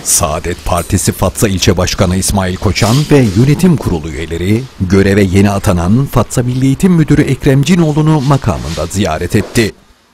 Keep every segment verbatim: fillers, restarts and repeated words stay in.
Saadet Partisi Fatsa İlçe Başkanı İsmail Koçan ve yönetim kurulu üyeleri göreve yeni atanan Fatsa Milli Eğitim Müdürü Ekrem Cinoğlu'nu makamında ziyaret etti.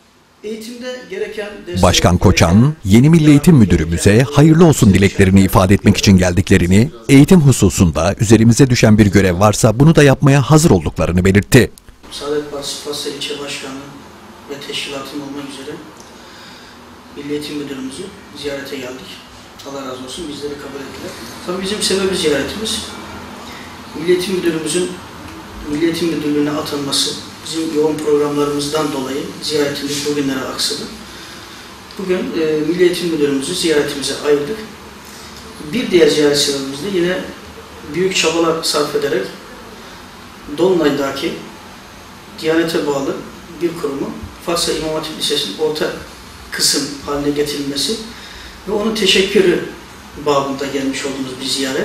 Başkan Koçan, yeni Milli Eğitim Müdürümüze hayırlı olsun dileklerini ifade etmek için geldiklerini, eğitim hususunda üzerimize düşen bir görev varsa bunu da yapmaya hazır olduklarını belirtti. Saadet Partisi Fatsa İlçe Başkanı ve teşkilatım olmak üzere Milli Eğitim Müdürümüzü ziyarete geldik. Allah razı olsun, bizleri kabul ettiler. Tabii bizim sebebi ziyaretimiz, Milli Eğitim Müdürümüzün Milli Eğitim Müdürlüğü'ne atanması, bizim yoğun programlarımızdan dolayı ziyaretimiz bugünlere aksadı. Bugün e, Milli Eğitim Müdürümüzü ziyaretimize ayırdık. Bir diğer ziyaret sebebimiz de yine büyük çabalar sarf ederek Dolunay'daki Diyanet'e bağlı bir kurumu Fatsa İmam Hatip Lisesi'nin orta kısım haline getirilmesi ve onun teşekkürü babında gelmiş olduğumuz bir ziyaret.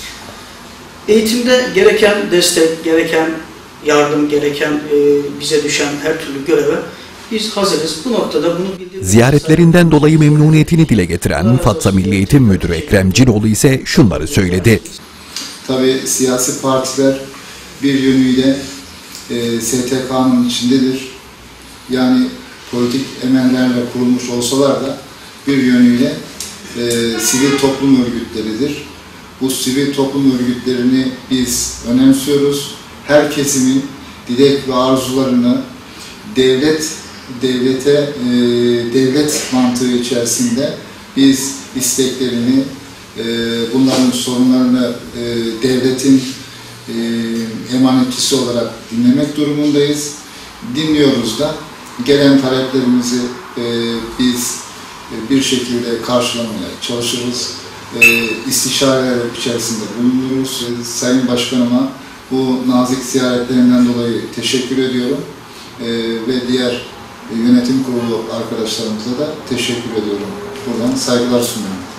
Eğitimde gereken destek, gereken yardım, gereken e, bize düşen her türlü göreve biz hazırız. Bu noktada bunu bildiğimiz... Ziyaretlerinden dolayı memnuniyetini dile getiren Fatsa Milli Eğitim Müdürü Ekrem Cinoğlu ise şunları söyledi. Tabii siyasi partiler bir yönüyle e, S T K'nın içindedir. Yani politik emellerle kurulmuş olsalar da bir yönüyle e, sivil toplum örgütleridir. Bu sivil toplum örgütlerini biz önemsiyoruz. Her kesimin dilek ve arzularını devlet devlete e, devlet mantığı içerisinde biz isteklerini, e, bunların sorunlarını e, devletin e, emanetçisi olarak dinlemek durumundayız. Dinliyoruz da gelen taleplerimizi e, biz e, bir şekilde karşılamaya çalışırız. E, istişareler içerisinde bulunuruz. E, Sayın Başkanıma bu nazik ziyaretlerinden dolayı teşekkür ediyorum. E, ve diğer yönetim kurulu arkadaşlarımıza da teşekkür ediyorum. Buradan saygılar sunuyorum.